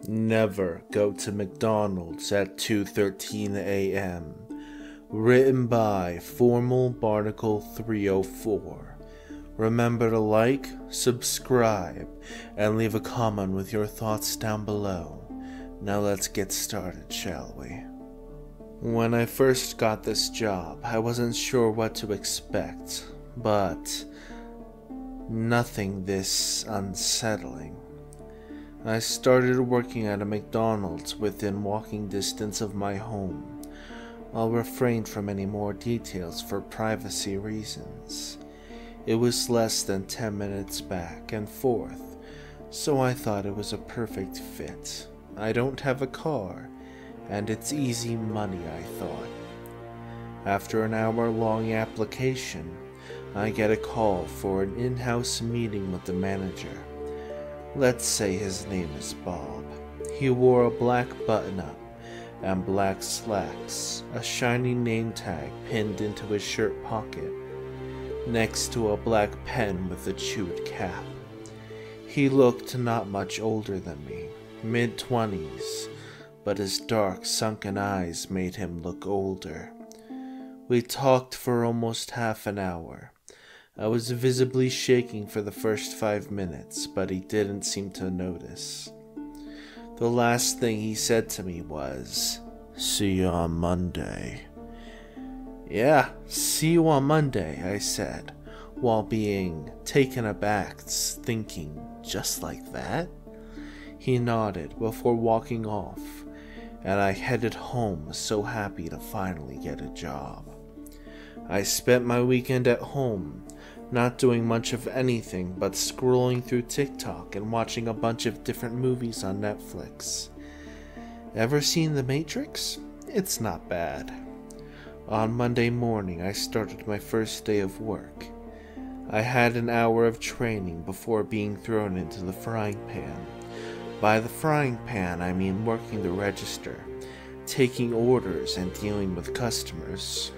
Never go to McDonald's at 2:13 a.m. Written by Formal Barnacle 304. Remember to like, subscribe, and leave a comment with your thoughts down below. Now let's get started, shall we? When I first got this job, I wasn't sure what to expect, but nothing this unsettling. I started working at a McDonald's within walking distance of my home. I'll refrain from any more details for privacy reasons. It was less than 10 minutes back and forth, so I thought it was a perfect fit. I don't have a car, and it's easy money, I thought. After an hour-long application, I get a call for an in-house meeting with the manager. Let's say his name is Bob. He wore a black button-up and black slacks, a shiny name tag pinned into his shirt pocket, next to a black pen with a chewed cap. He looked not much older than me, mid-20s, but his dark, sunken eyes made him look older. We talked for almost half an hour. I was visibly shaking for the first 5 minutes, but he didn't seem to notice. The last thing he said to me was, "See you on Monday." "Yeah, see you on Monday," I said, while being taken aback, thinking, just like that? He nodded before walking off, and I headed home so happy to finally get a job. I spent my weekend at home, not doing much of anything but scrolling through TikTok and watching a bunch of different movies on Netflix. Ever seen The Matrix? It's not bad. On Monday morning, I started my first day of work. I had an hour of training before being thrown into the frying pan. By the frying pan, I mean working the register, taking orders and dealing with customers.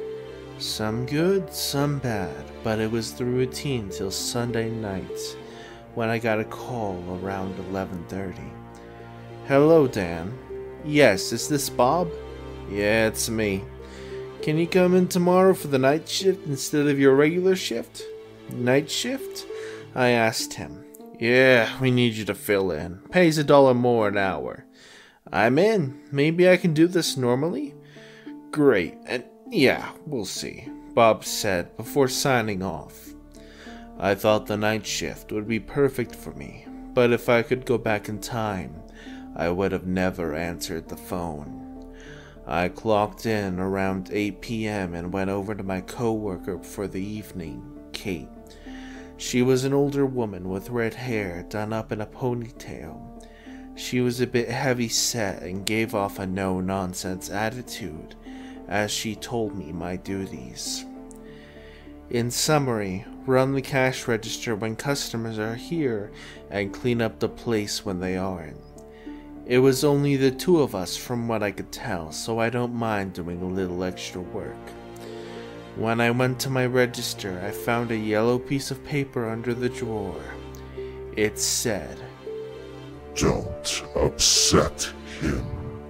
Some good, some bad, but it was the routine till Sunday night, when I got a call around 11:30. "Hello, Dan." "Yes, is this Bob?" "Yeah, it's me. Can you come in tomorrow for the night shift instead of your regular shift?" "Night shift?" I asked him. "Yeah, we need you to fill in. Pays $1 more an hour." "I'm in. Maybe I can do this normally?" "Great, and yeah, we'll see," Bob said before signing off. I thought the night shift would be perfect for me, but if I could go back in time, I would have never answered the phone. I clocked in around 8 p.m. and went over to my coworker for the evening, Kate. She was an older woman with red hair done up in a ponytail. She was a bit heavy-set and gave off a no-nonsense attitude as she told me my duties. In summary, run the cash register when customers are here and clean up the place when they aren't. It was only the two of us from what I could tell, so I don't mind doing a little extra work. When I went to my register, I found a yellow piece of paper under the drawer. It said, "Don't upset him."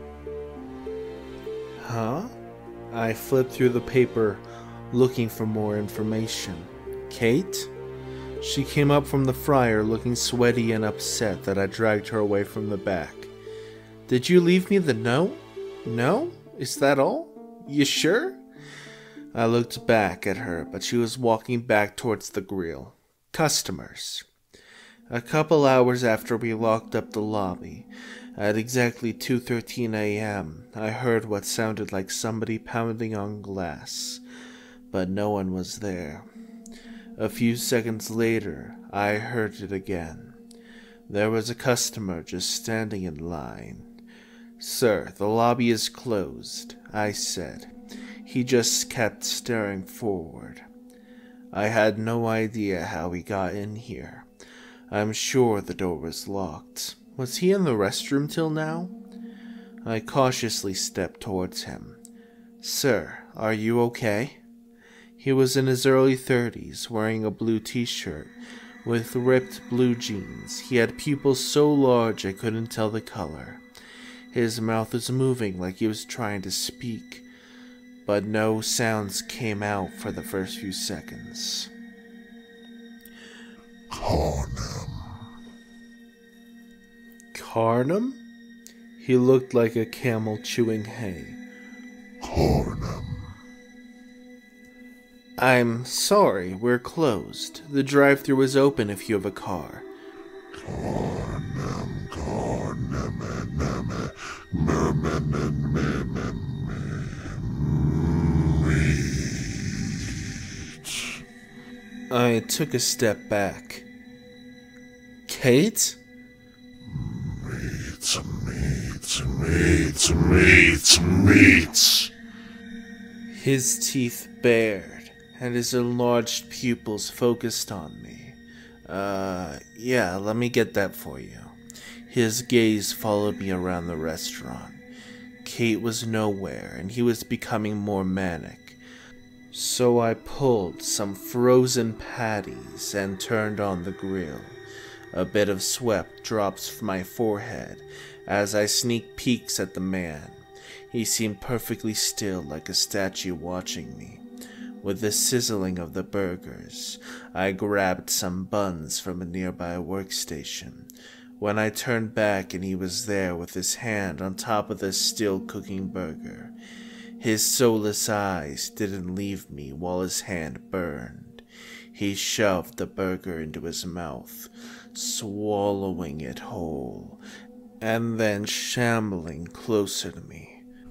"Huh?" I flipped through the paper, looking for more information. "Kate?" She came up from the fryer looking sweaty and upset that I dragged her away from the back. "Did you leave me the note?" "No? Is that all? You sure?" I looked back at her, but she was walking back towards the grill. Customers. A couple hours after we locked up the lobby, at exactly 2:13 a.m., I heard what sounded like somebody pounding on glass, but no one was there. A few seconds later, I heard it again. There was a customer just standing in line. "Sir, the lobby is closed," I said. He just kept staring forward. I had no idea how he got in here. I'm sure the door was locked. Was he in the restroom till now? I cautiously stepped towards him. "Sir, are you okay?" He was in his early 30s, wearing a blue t-shirt with ripped blue jeans. He had pupils so large I couldn't tell the color. His mouth was moving like he was trying to speak, but no sounds came out for the first few seconds. Carnum. Carnum? He looked like a camel chewing hay. Carnum. I'm sorry, we're closed. The drive-thru is open if you have a car. Carnum, carnum, meat. I took a step back. Kate? Meat. His teeth bared, and his enlarged pupils focused on me. Yeah, let me get that for you. His gaze followed me around the restaurant. Kate was nowhere, and he was becoming more manic. So I pulled some frozen patties and turned on the grill. A bit of sweat drops from my forehead as I sneak peeks at the man. He seemed perfectly still, like a statue watching me. With the sizzling of the burgers, I grabbed some buns from a nearby workstation. When I turned back and he was there with his hand on top of the still cooking burger, his soulless eyes didn't leave me while his hand burned. He shoved the burger into his mouth, swallowing it whole, and then shambling closer to me.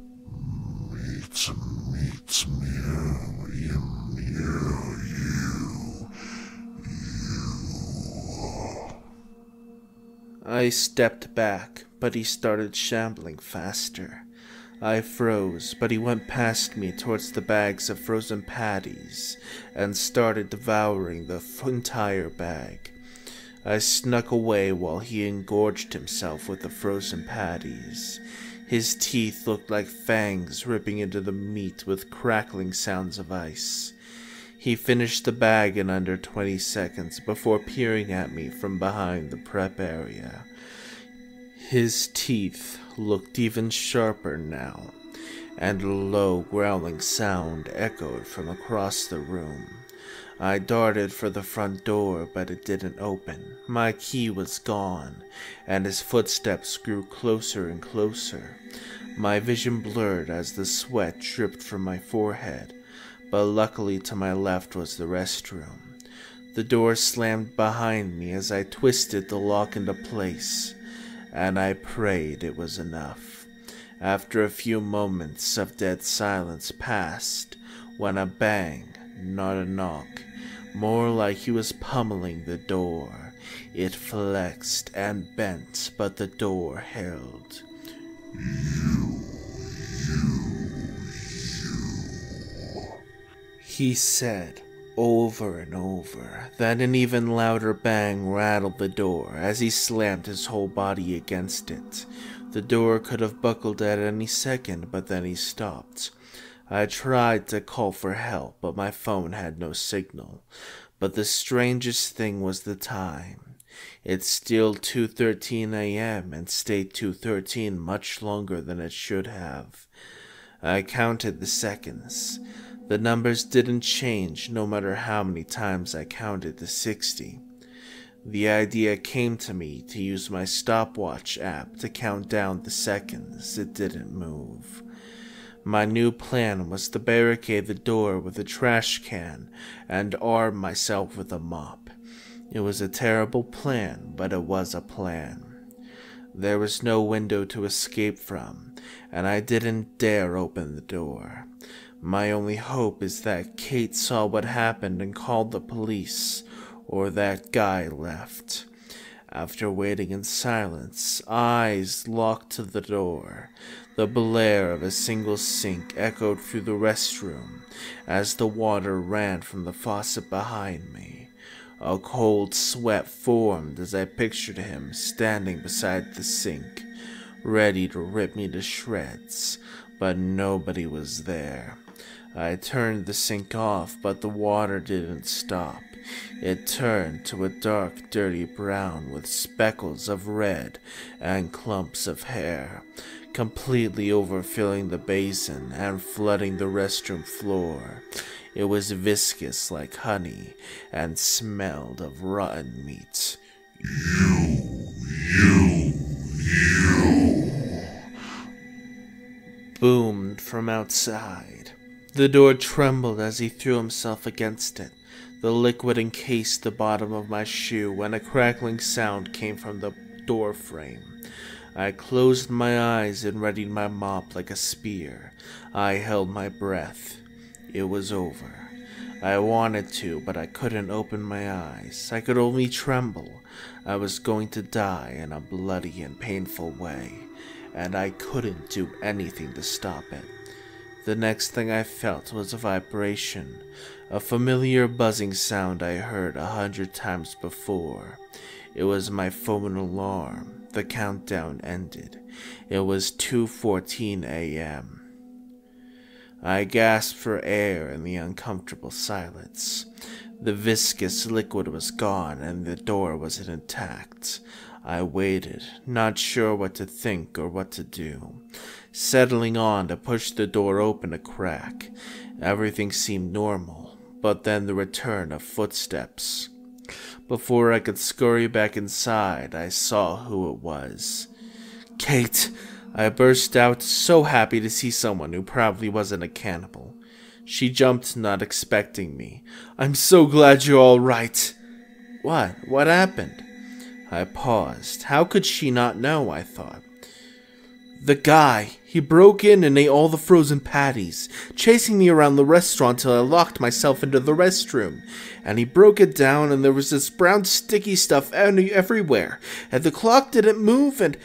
I stepped back, but he started shambling faster. I froze, but he went past me towards the bags of frozen patties and started devouring the entire bag. I snuck away while he engorged himself with the frozen patties. His teeth looked like fangs ripping into the meat with crackling sounds of ice. He finished the bag in under 20 seconds before peering at me from behind the prep area. His teeth looked even sharper now, and a low growling sound echoed from across the room. I darted for the front door, but it didn't open. My key was gone, and his footsteps grew closer and closer. My vision blurred as the sweat dripped from my forehead, but luckily to my left was the restroom. The door slammed behind me as I twisted the lock into place, and I prayed it was enough. After a few moments of dead silence passed, when a bang, not a knock, more like he was pummeling the door. It flexed and bent, but the door held. He said over and over. Then an even louder bang rattled the door as he slammed his whole body against it. The door could have buckled at any second, but then he stopped. I tried to call for help, but my phone had no signal. But the strangest thing was the time. It's still 2:13 a.m. and stayed 2:13 much longer than it should have. I counted the seconds. The numbers didn't change no matter how many times I counted to 60. The idea came to me to use my stopwatch app to count down the seconds. It didn't move. My new plan was to barricade the door with a trash can and arm myself with a mop. It was a terrible plan, but it was a plan. There was no window to escape from, and I didn't dare open the door. My only hope is that Kate saw what happened and called the police, or that guy left. After waiting in silence, eyes locked to the door, the blare of a single sink echoed through the restroom as the water ran from the faucet behind me. A cold sweat formed as I pictured him standing beside the sink, ready to rip me to shreds, but nobody was there. I turned the sink off, but the water didn't stop. It turned to a dark, dirty brown with speckles of red and clumps of hair, completely overfilling the basin and flooding the restroom floor. It was viscous like honey and smelled of rotten meat. Boomed from outside. The door trembled as he threw himself against it. The liquid encased the bottom of my shoe, and a crackling sound came from the door frame. I closed my eyes and readied my mop like a spear. I held my breath. It was over. I wanted to, but I couldn't open my eyes. I could only tremble. I was going to die in a bloody and painful way, and I couldn't do anything to stop it. The next thing I felt was a vibration, a familiar buzzing sound I heard 100 times before. It was my phone alarm. The countdown ended. It was 2:14 a.m. I gasped for air in the uncomfortable silence. The viscous liquid was gone and the door was intact. I waited, not sure what to think or what to do, settling on to push the door open a crack. Everything seemed normal, but then the return of footsteps. Before I could scurry back inside, I saw who it was. "Kate!" I burst out, so happy to see someone who probably wasn't a cannibal. She jumped, not expecting me. "I'm so glad you're all right." "What? What happened?" I paused. How could she not know, I thought. "The guy. He broke in and ate all the frozen patties, chasing me around the restaurant till I locked myself into the restroom. And he broke it down and there was this brown sticky stuff everywhere. And the clock didn't move and...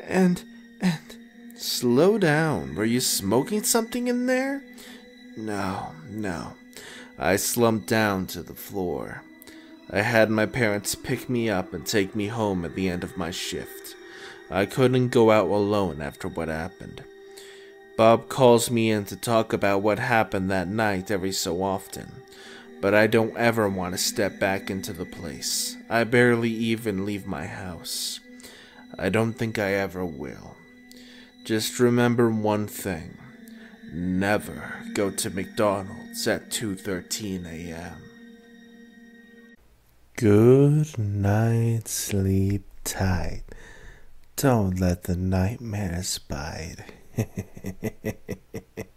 Slow down. Were you smoking something in there?" No. I slumped down to the floor. I had my parents pick me up and take me home at the end of my shift. I couldn't go out alone after what happened. Bob calls me in to talk about what happened that night every so often, but I don't ever want to step back into the place. I barely even leave my house. I don't think I ever will. Just remember one thing. Never go to McDonald's at 2:13 a.m. Good night, sleep tight. Don't let the nightmares bite.